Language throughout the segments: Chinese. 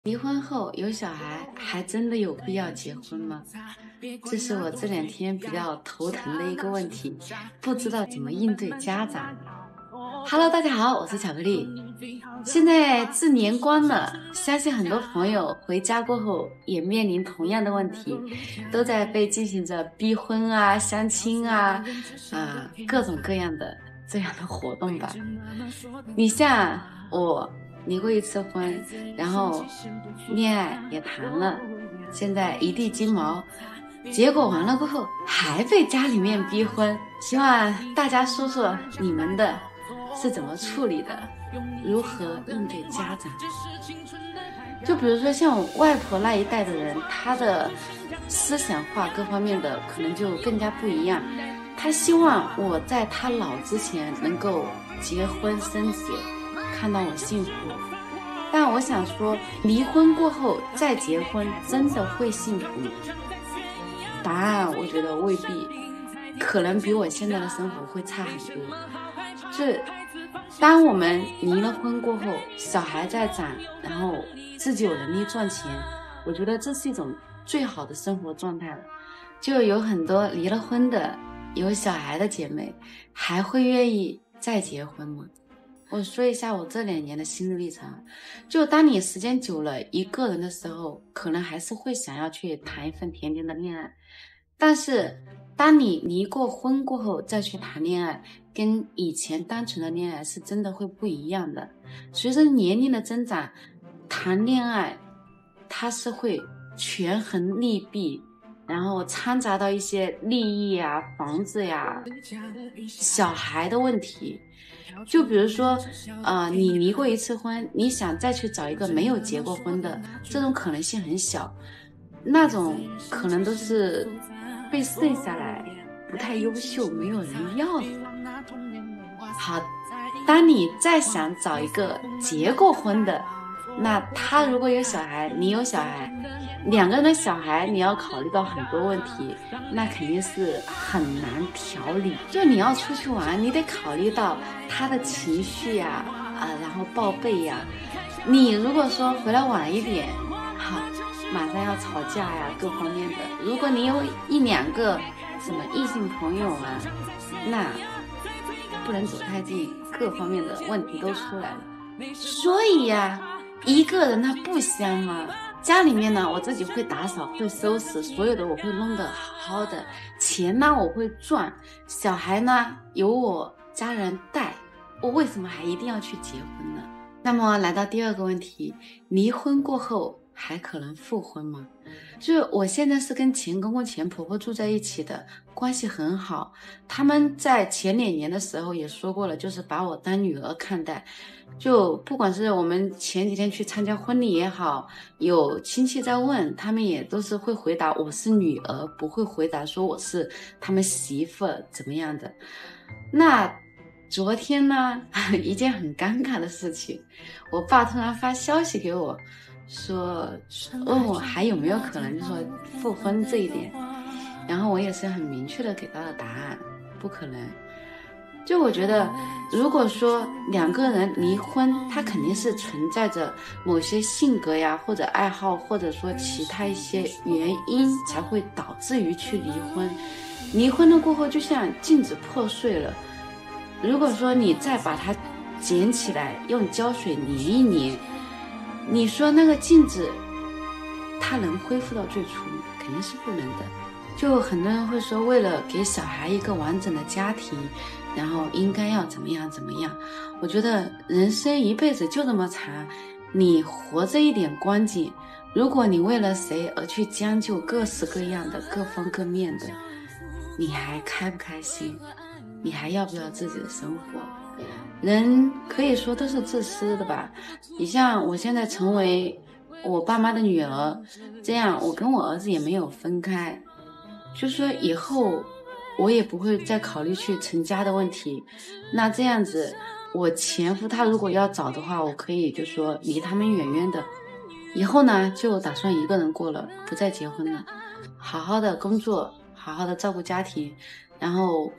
离婚后有小孩，还真的有必要结婚吗？这是我这两天比较头疼的一个问题，不知道怎么应对家长。Hello，大家好，我是巧克力。现在至年关了，相信很多朋友回家过后也面临同样的问题，都在被进行着逼婚啊、相亲啊、各种各样的这样的活动吧。你像我离过一次婚，然后恋爱也谈了，现在一地鸡毛，结果完了过后还被家里面逼婚。希望大家说说你们的是怎么处理的，如何应对家长。就比如说像我外婆那一代的人，她的思想化各方面的可能就更加不一样，她希望我在她老之前能够结婚生子，看到我幸福。但我想说，离婚过后再结婚真的会幸福吗？答案我觉得未必，可能比我现在的生活会差很多。是当我们离了婚过后，小孩在长，然后自己有能力赚钱，我觉得这是一种最好的生活状态了。就有很多离了婚的有小孩的姐妹还会愿意再结婚吗？我说一下我这2年的心路历程。就当你时间久了一个人的时候，可能还是会想要去谈一份甜甜的恋爱，但是当你离过婚过后再去谈恋爱，跟以前单纯的恋爱是真的会不一样的。随着年龄的增长，谈恋爱它是会权衡利弊，然后掺杂到一些利益啊、房子呀、小孩的问题。就比如说你离过一次婚，你想再去找一个没有结过婚的，这种可能性很小，那种可能都是被剩下来不太优秀，没有人要的。好，当你再想找一个结过婚的，那他如果有小孩，你有小孩，2个人的小孩你要考虑到很多问题，那肯定是很难调理。就你要出去玩，你得考虑到他的情绪呀，然后报备呀。你如果说回来晚一点，好，马上要吵架呀，各方面的。如果你有1-2个什么异性朋友啊，那不能走太近，各方面的问题都出来了。所以呀，一个人他不香吗？家里面呢，我自己会打扫，会收拾，所有的我会弄得好好的，钱呢我会赚，小孩呢由我家人带，我为什么还一定要去结婚呢？那么来到第2个问题，离婚过后还可能复婚吗？就是我现在是跟前公公前婆婆住在一起的，关系很好。他们在前2年的时候也说过了，就是把我当女儿看待。就不管是我们前几天去参加婚礼也好，有亲戚在问，他们也都是会回答我是女儿，不会回答说我是他们媳妇怎么样的。那昨天呢，一件很尴尬的事情，我爸突然发消息给我，问我还有没有可能就说复婚这一点，然后我也是很明确的给到了答案，不可能。就我觉得，如果说2个人离婚，他肯定是存在着某些性格呀，或者爱好，或者说其他一些原因才会导致于去离婚。离婚了过后，就像镜子破碎了，如果说你再把它捡起来，用胶水粘一粘，你说那个镜子它能恢复到最初吗？肯定是不能的。就很多人会说，为了给小孩一个完整的家庭，然后应该要怎么样怎么样。我觉得人生一辈子就这么长，你活着一点光景，如果你为了谁而去将就各式各样的各方各面的，你还开不开心？你还要不要自己的生活？人可以说都是自私的吧。你像我现在成为我爸妈的女儿，这样我跟我儿子也没有分开，就说以后我也不会再考虑去成家的问题。那这样子，我前夫他如果要找的话，我可以就说离他们远远的。以后呢，就打算一个人过了，不再结婚了，好好的工作，好好的照顾家庭，然后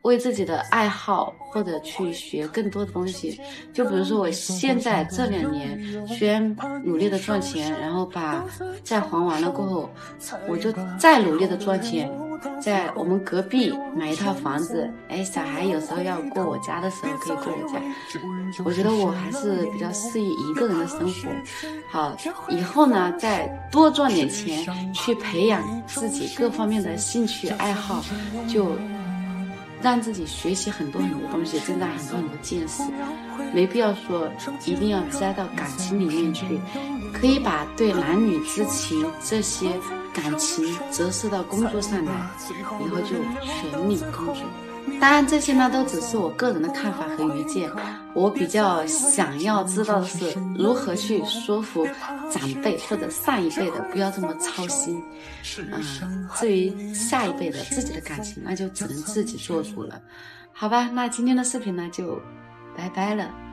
为自己的爱好或者去学更多的东西。就比如说我现在这2年虽然努力的赚钱，然后把债还完了过后，我就再努力的赚钱，在我们隔壁买一套房子，小孩有时候要过我家的时候可以过我家。我觉得我还是比较适应一个人的生活。好，以后呢再多赚点钱，去培养自己各方面的兴趣爱好，就让自己学习很多东西，增长很多见识。没必要说一定要栽到感情里面去，可以把对男女之情这些感情折射到工作上来，以后就全力工作。当然这些呢都只是我个人的看法和愚见，我比较想要知道的是如何去说服长辈或者上一辈的不要这么操心。至于下一辈的自己的感情，那就只能自己做主了。好吧，那今天的视频呢就拜拜了。